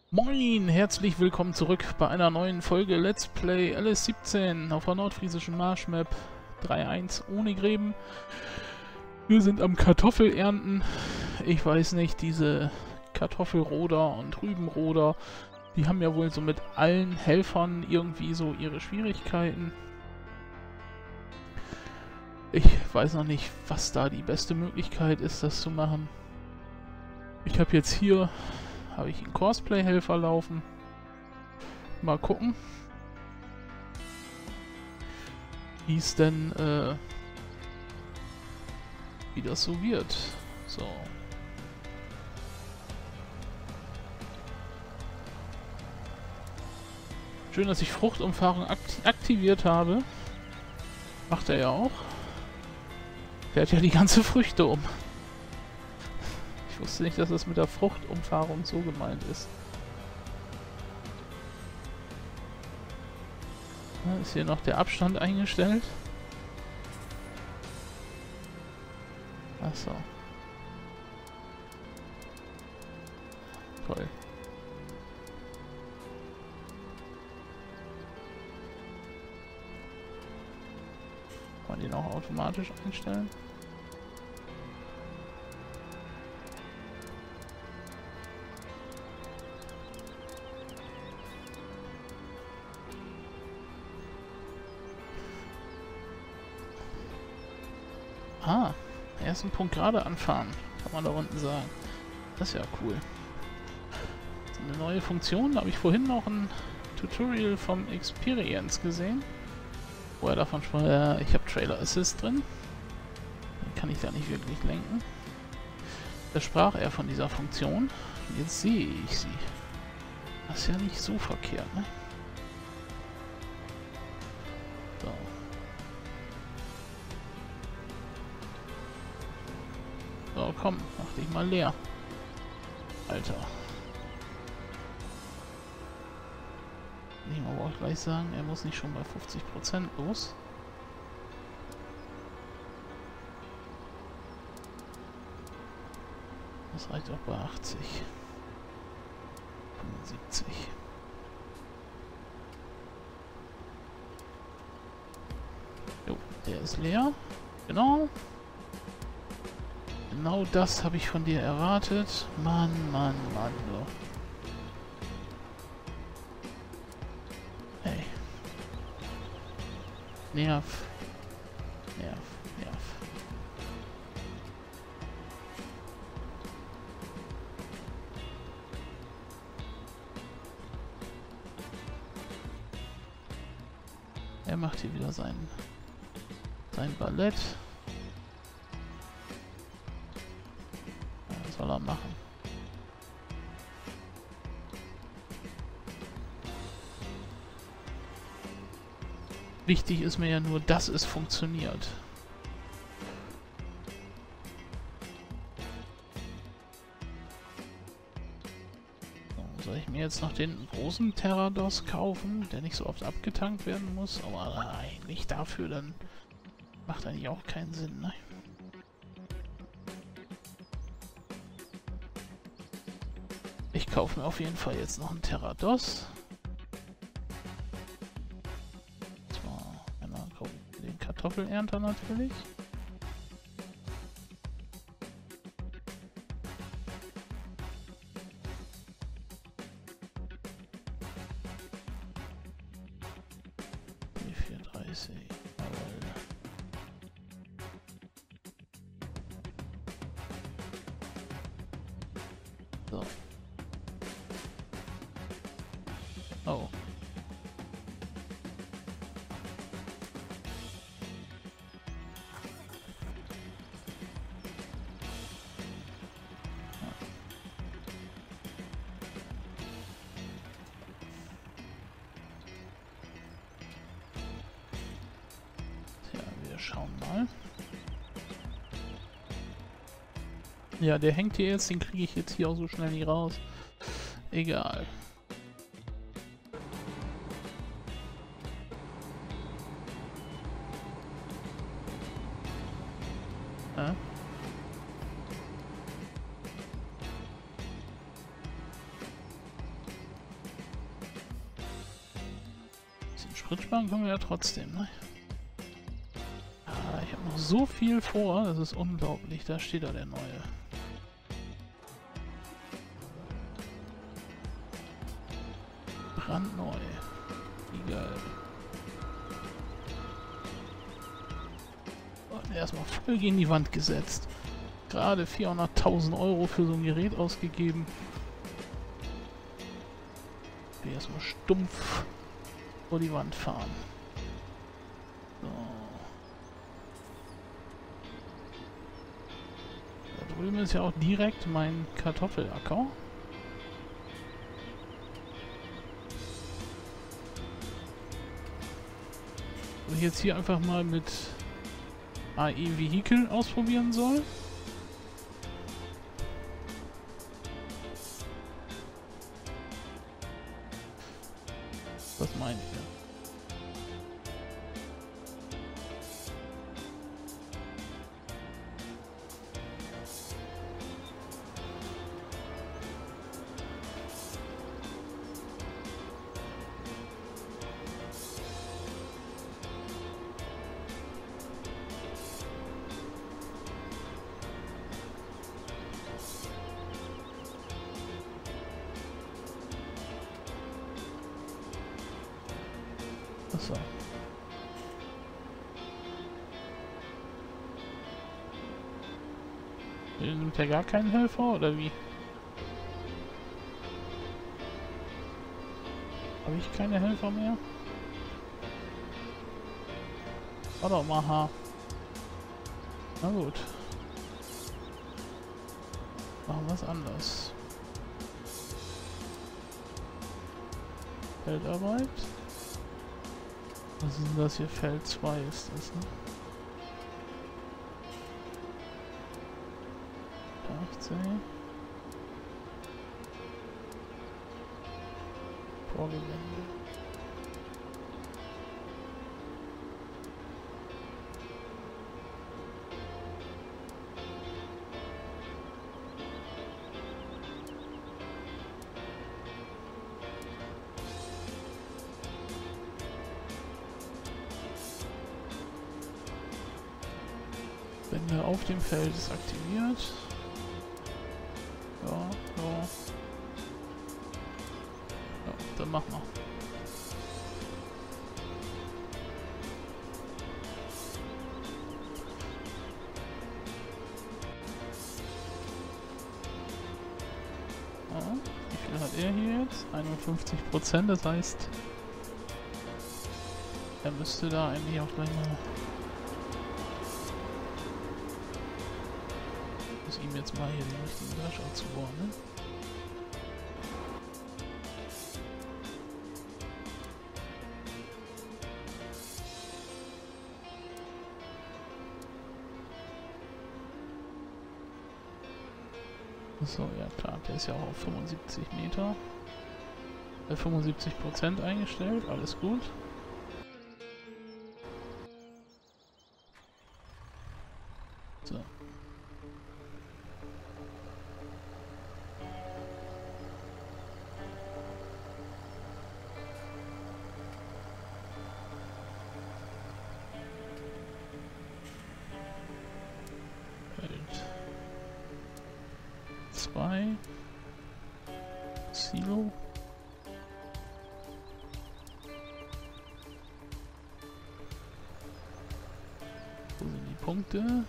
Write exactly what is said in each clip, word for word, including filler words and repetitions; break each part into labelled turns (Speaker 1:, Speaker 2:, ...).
Speaker 1: Moin, herzlich willkommen zurück bei einer neuen Folge Let's Play L S siebzehn auf der nordfriesischen Marschmap drei Punkt eins ohne Gräben. Wir sind am Kartoffelernten. Ich weiß nicht, diese Kartoffelroder und Rübenroder, die haben ja wohl so mit allen Helfern irgendwie so ihre Schwierigkeiten. Ich weiß noch nicht, was da die beste Möglichkeit ist, das zu machen. Ich habe jetzt hier habe ich einen Cosplay-Helfer laufen. Mal gucken, wie es denn, äh, wie das so wird. So. Schön, dass ich Fruchtumfahrung akt aktiviert habe. Macht er ja auch. Fährt ja die ganze Früchte um. Ich wusste nicht, dass das mit der Fruchtumfahrung so gemeint ist. Da ist hier noch der Abstand eingestellt. Achso. Toll. Kann man den auch automatisch einstellen? Ah, ersten Punkt gerade anfahren, kann man da unten sagen. Das ist ja cool. Das ist eine neue Funktion, da habe ich vorhin noch ein Tutorial vom Experience gesehen, wo er davon sprach, äh, ich habe Trailer Assist drin. Den kann ich da nicht wirklich lenken. Da sprach er von dieser Funktion. Jetzt sehe ich sie. Das ist ja nicht so verkehrt, ne? So. So, komm, mach dich mal leer. Alter. Ich muss aber auch gleich sagen, er muss nicht schon bei fünfzig Prozent los. Das reicht auch bei achtzig. fünfundsiebzig. Jo, der ist leer. Genau. Genau das habe ich von dir erwartet. Mann, Mann, Mann, so. Hey. Nerv. Nerv, Nerv. Er macht hier wieder sein, sein Ballett. Soll er machen. Wichtig ist mir ja nur, dass es funktioniert. So, soll ich mir jetzt noch den großen Terrados kaufen, der nicht so oft abgetankt werden muss? Aber eigentlich dafür, dann macht eigentlich auch keinen Sinn, ne? Ich kaufe mir auf jeden Fall jetzt noch einen Terrados. Zwar genau, kaufe ich den Kartoffelernter natürlich. Die vierunddreißig. Jawohl. So. Oh. Tja, wir schauen mal. Ja, der hängt hier jetzt, den kriege ich jetzt hier auch so schnell nicht raus. Egal. Ja. Sprit sparen können wir ja trotzdem, ne? Ah, ich habe noch so viel vor, das ist unglaublich. Da steht da der neue. Brandneu. Wie geil. Und erstmal voll gegen die Wand gesetzt. Gerade vierhunderttausend Euro für so ein Gerät ausgegeben. Ich will erstmal stumpf vor die Wand fahren. So. Da drüben ist ja auch direkt mein Kartoffelacker. Was ich jetzt hier einfach mal mit A E Vehicle ausprobieren soll. Was meint ihr? Achso. Nimmt ja gar keinen Helfer, oder wie? Habe ich keine Helfer mehr? War doch mal H. Na gut. Machen wir es anders. Feldarbeit. Was ist denn das hier? Feld zwei ist das, ne? achtzehn. Vorgewende. Wende auf dem Feld ist aktiviert. Ja, ja. Ja, dann mach mal. Ja, wie viel hat er hier jetzt? einundfünfzig Prozent, das heißt, er müsste da eigentlich auch gleich mal... ihm jetzt mal hier den richtigen Lösch anzubohren, ne? So, ja klar, der ist ja auch auf fünfundsiebzig Meter. Äh, fünfundsiebzig Prozent eingestellt, alles gut. So. zwei. Silo. Wo sind die Punkte?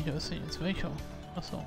Speaker 1: Welcher ist denn jetzt welcher? Achso.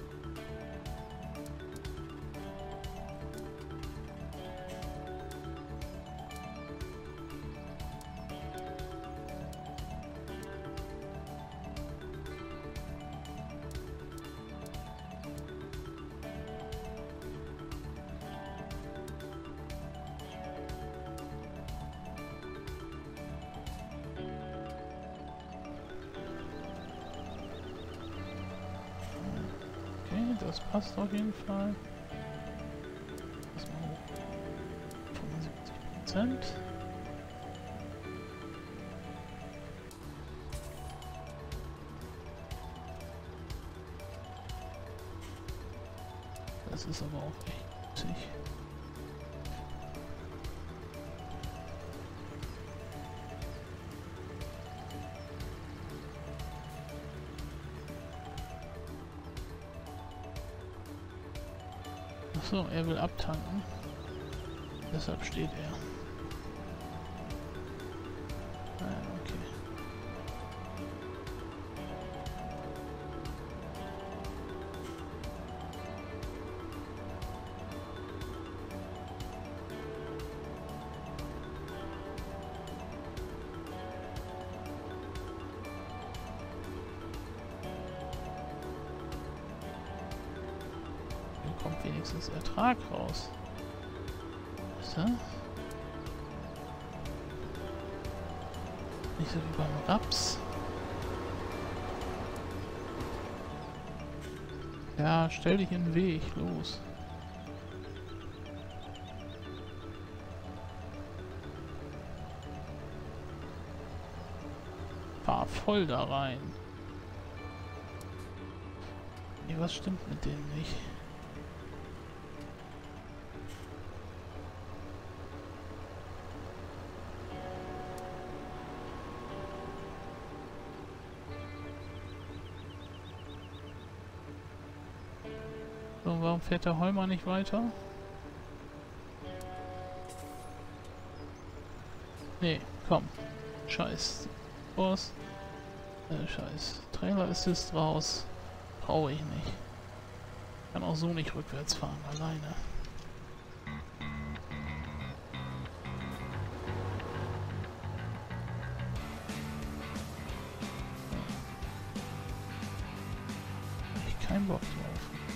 Speaker 1: Das passt auf jeden Fall. Erstmal hoch. fünfundsiebzig Prozent. Das ist aber auch echt witzig. So, er will abtanken. Deshalb steht er. Ah, okay. Kommt wenigstens Ertrag raus. So. Nicht so wie beim Raps. Ja, stell dich in den Weg, los. Fahr voll da rein. Nee, was stimmt mit dem nicht? So, warum fährt der Holmer nicht weiter? Nee, komm. Scheiß. Boss. Äh, scheiß. Trailer Assist raus. Brauche ich nicht. Kann auch so nicht rückwärts fahren, alleine. Hab ich keinen Bock drauf.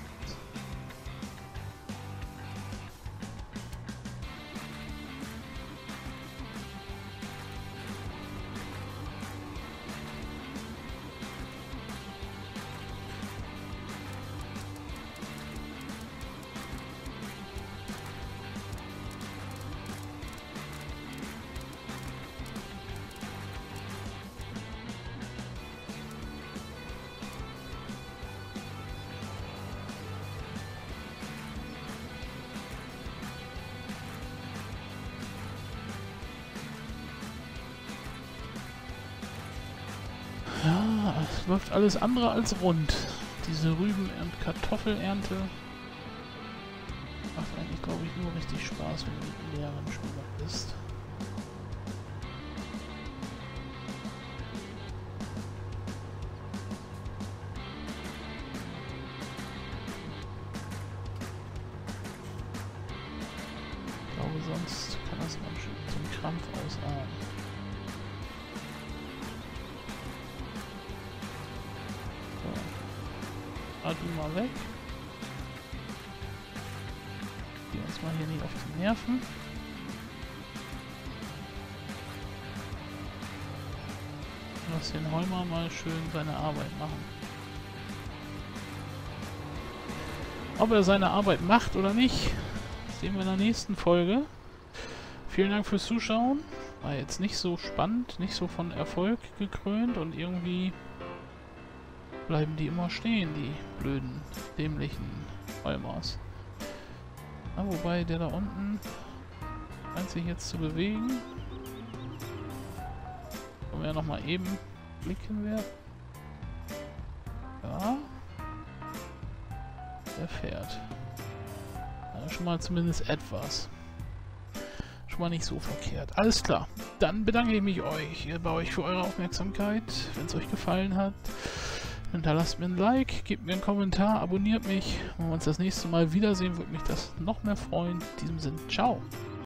Speaker 1: Ja, es läuft alles andere als rund. Diese Rüben- und Kartoffelernte macht eigentlich, glaube ich, nur richtig Spaß, wenn du mit mehreren Spielern bist. Ich glaube, sonst kann das ganz schön zum Krampf ausarten. Du mal weg. Geh uns mal hier nicht auf die Nerven. Lass den Holmer mal schön seine Arbeit machen. Ob er seine Arbeit macht oder nicht, sehen wir in der nächsten Folge. Vielen Dank fürs Zuschauen. War jetzt nicht so spannend, nicht so von Erfolg gekrönt und irgendwie bleiben die immer stehen, die blöden, dämlichen Holmers. Ah, wobei der da unten scheint sich jetzt zu bewegen. Können wir ja nochmal eben blicken werden. Ja. Der fährt. Ja, schon mal zumindest etwas. Schon mal nicht so verkehrt. Alles klar. Dann bedanke ich mich euch, bei euch für eure Aufmerksamkeit. Wenn es euch gefallen hat, Hinterlasst mir ein Like, gebt mir einen Kommentar, abonniert mich. Wenn wir uns das nächste Mal wiedersehen, würde mich das noch mehr freuen. In diesem Sinne, ciao.